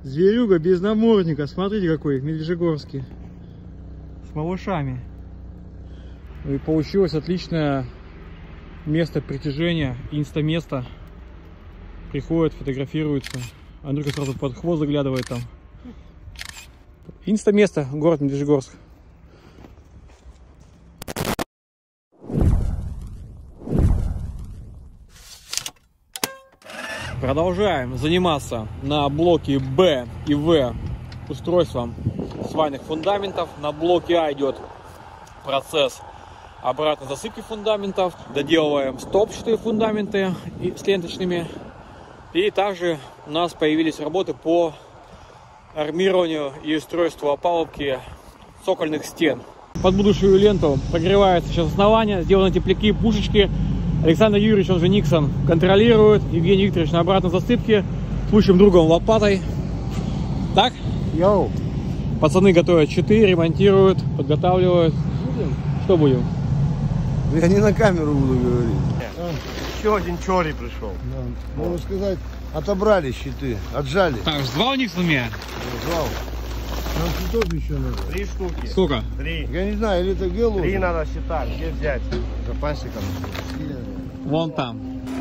Зверюга без намордника. Смотрите, какой медвежьегорский. С малышами. И получилось отличное место притяжения. Инста-место. Приходят, фотографируются. Андрюха сразу под хвост заглядывает там. Инста-место. Город Медвежьегорск. Продолжаем заниматься на блоке Б и В устройством свайных фундаментов. На блоке А идет процесс обратной засыпки фундаментов. Доделываем столбчатые фундаменты с ленточными. И также у нас появились работы по армированию и устройству опалубки цокольных стен. Под будущую ленту прогревается сейчас основание. Сделаны тепляки, пушечки. Александр Юрьевич, он же Никсон, контролирует. Евгений Викторович на обратной засыпке. С лучшим другом лопатой. Так? Йоу. Пацаны готовят щиты, ремонтируют, подготавливают. Будем? Что будем? Я не на камеру буду говорить. Еще один чори пришел. Да. Можно сказать, отобрали щиты, отжали. Так, звал Никсон меня? Звал. Нам щитов еще надо. 3 штуки. Сколько? 3. Я не знаю, или это гелу. 3 надо считать. Где взять? Запасиком. Вон там.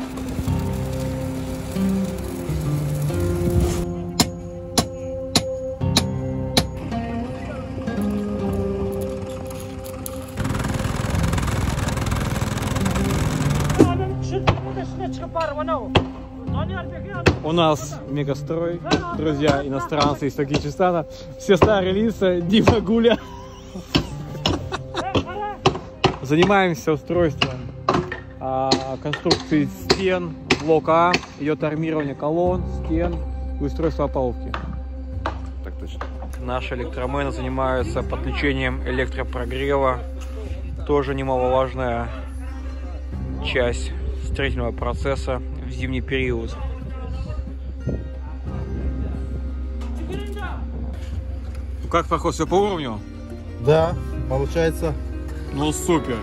У нас мегастрой, друзья, иностранцы из Таджикистана. Все старые лица, Дима Гуля. Занимаемся устройством конструкции стен, блока А. Идет армирование колонн, стен и устройство опалубки. Так точно. Наши электромены занимаются подключением электропрогрева. Тоже немаловажная часть строительного процесса в зимний период. Как проход, все по уровню? Да, получается. Ну супер.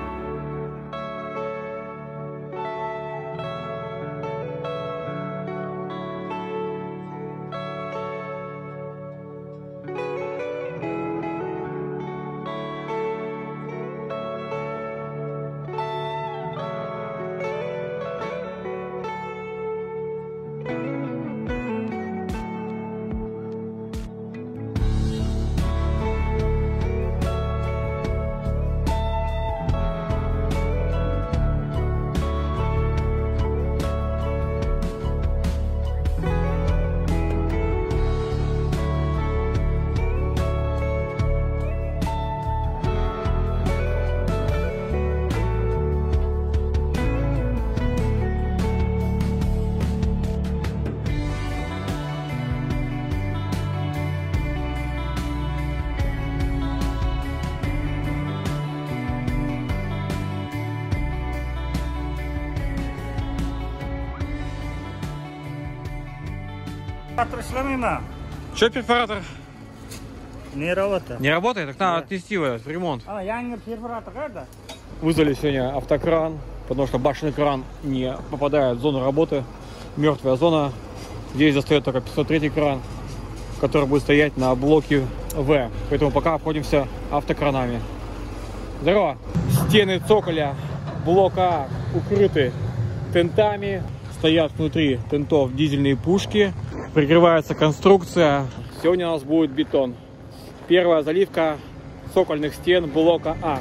Что перфоратор? Не работает. Не работает? Так надо отнести в ремонт. Вызвали сегодня автокран, потому что башенный кран не попадает в зону работы. Мертвая зона. Здесь достает только 503 кран, который будет стоять на блоке В. Поэтому пока обходимся автокранами. Здорово! Стены цоколя блока А укрыты тентами. Стоят внутри тентов дизельные пушки. Прикрывается конструкция. Сегодня у нас будет бетон. Первая заливка цокольных стен блока А.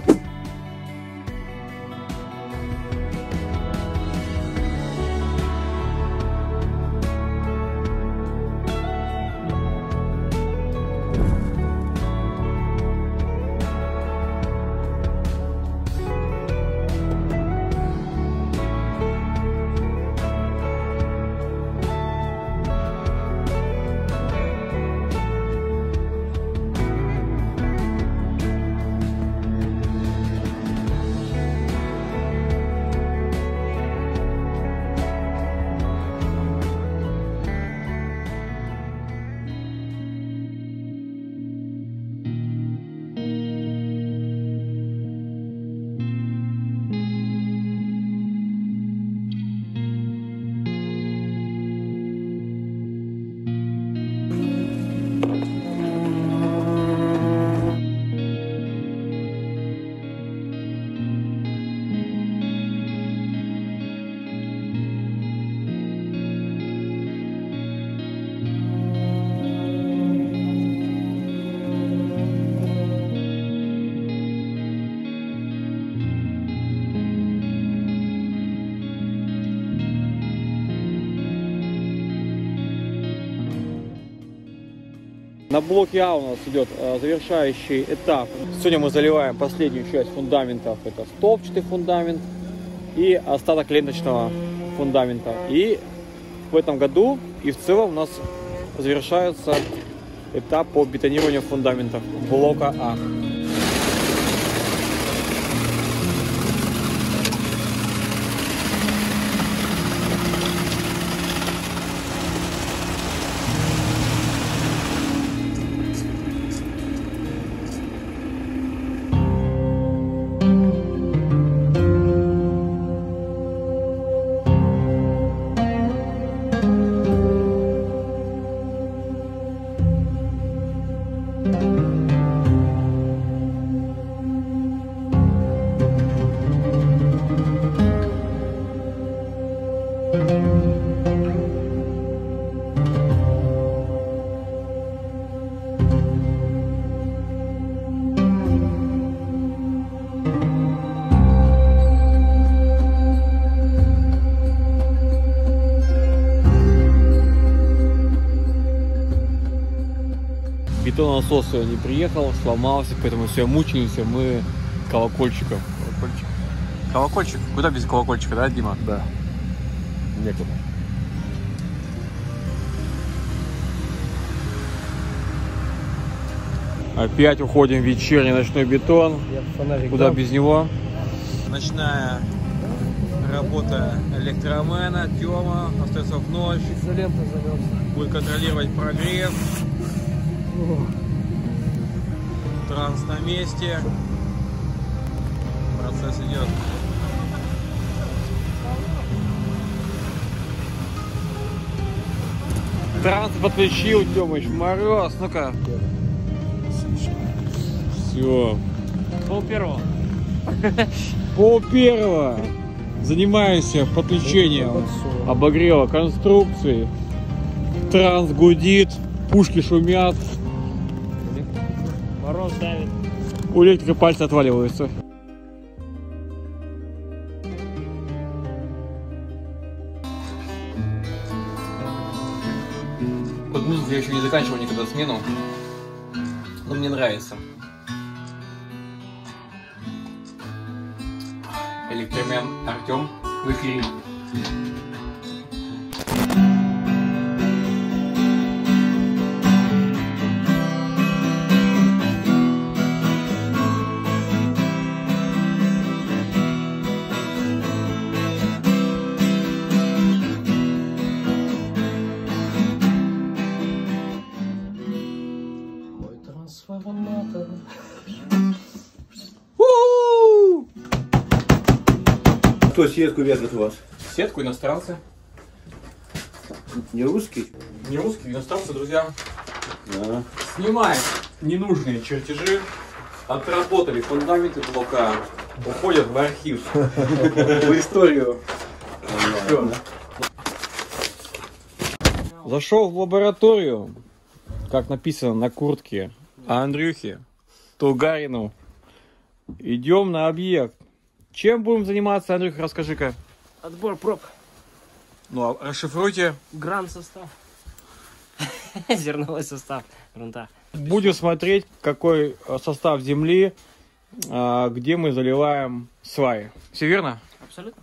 На блоке А у нас идет завершающий этап. Сегодня мы заливаем последнюю часть фундаментов. Это столбчатый фундамент и остаток ленточного фундамента. И в этом году и в целом у нас завершается этап по бетонированию фундаментов блока А. Бетононасос не приехал, сломался, поэтому все мучаемся мы колокольчиком. Колокольчик? Куда без колокольчика, да, Дима? Да. Некуда. Опять уходим в вечерний ночной бетон. Куда дам. без него? Ночная работа электромена. Тёма остается в ночь. Изолента замерзла. Будет контролировать прогрев. Транс на месте. Процесс идет. Транс подключил, Тёмыч, мороз. Ну-ка. Все. Пол-первого. Пол-первого. Занимаемся подключением обогрева конструкции. Транс гудит, пушки шумят. Мороз давит. У электрика пальцы отваливаются. Вот я еще не заканчивал никогда смену, но мне нравится. Электромен Артем в эфире. Кто сетку вяжет у вас? Сетку иностранцы. Не русский? Не русские, иностранцы, друзья. Да. Снимаем ненужные чертежи. Отработали фундаменты блока. Уходят в архив. В историю. Зашел в лабораторию, как написано на куртке Андрюхи Тугарину. Идем на объект. Чем будем заниматься, Андрюха, расскажи-ка. Отбор проб. Ну, а расшифруйте. Грант состав. Зерновой состав грунта. Будем смотреть, какой состав земли, где мы заливаем сваи. Все верно? Абсолютно.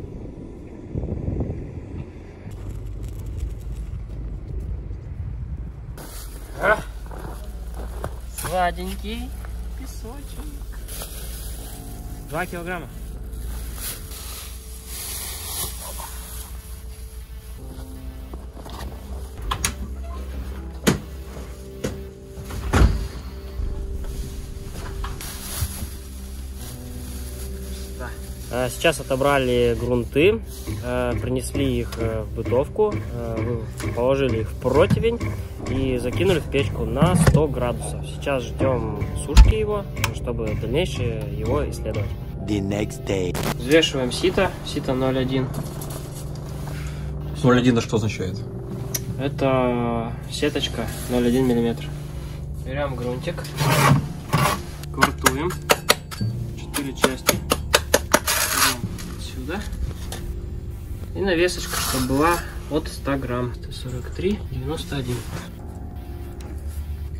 Сладенький песочек. 2 килограмма. Сейчас отобрали грунты, принесли их в бытовку, положили их в противень и закинули в печку на 100 градусов. Сейчас ждем сушки его, чтобы дальнейшее его исследовать. Взвешиваем сито 0,1. 0,1 что означает? Это сеточка 0,1 мм. Берем грунтик, квартуем 4 части. Сюда. И навесочка, чтобы была от 100 грамм. Это 43,91.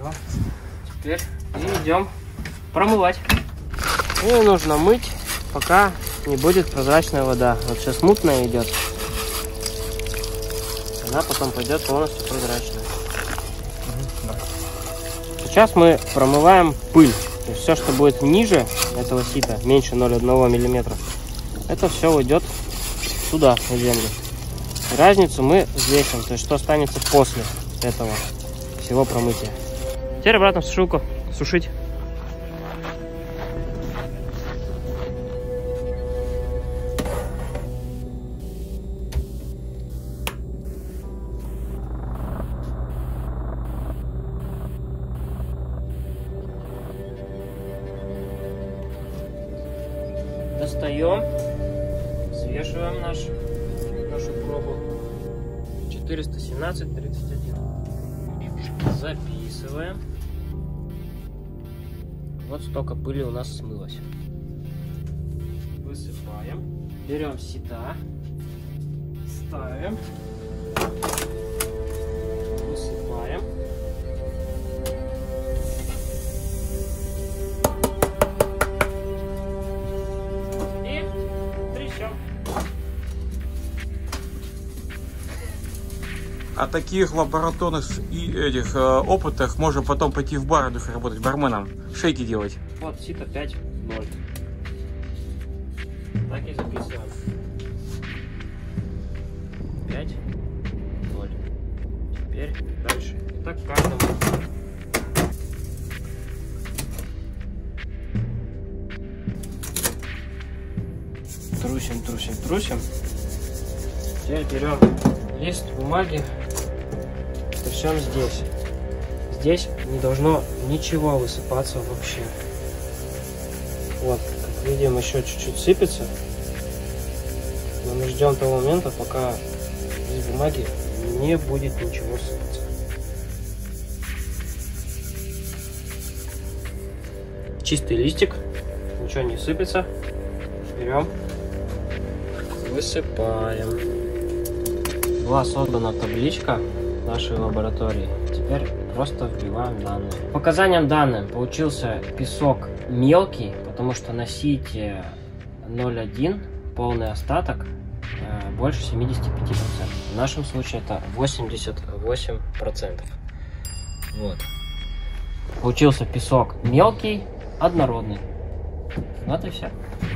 Все. Теперь идем промывать. И нужно мыть, пока не будет прозрачная вода. Вот сейчас мутная идет. Она потом пойдет полностью прозрачная. Сейчас мы промываем пыль. То есть все, что будет ниже этого сита, меньше 0,1 мм, это все уйдет туда, на землю. Разницу мы взвесим, то есть что останется после этого всего промытия. Теперь обратно в сушилку сушить. Достаем, взвешиваем нашу пробу. 417,31. Записываем. Вот столько пыли у нас смылось. Высыпаем. Берем сита. Ставим. Высыпаем. О таких лабораторных опытах можно потом пойти в бар работать барменом, шейки делать. Вот сито 5,0. Так и записываем. 5,0. Теперь дальше. И так каждому. Трусим. Теперь берем лист бумаги, трясем здесь. Здесь не должно ничего высыпаться вообще. Вот, как видим, еще чуть-чуть сыпется. Но мы ждем того момента, пока из бумаги не будет ничего сыпаться. Чистый листик, ничего не сыпется. Берем, высыпаем. Была создана табличка нашей лаборатории. Теперь просто вбиваем данные. По показаниям данным получился песок мелкий, потому что на сите 0,1 полный остаток больше 75%. В нашем случае это 88%. Вот. Получился песок мелкий, однородный. Вот и все.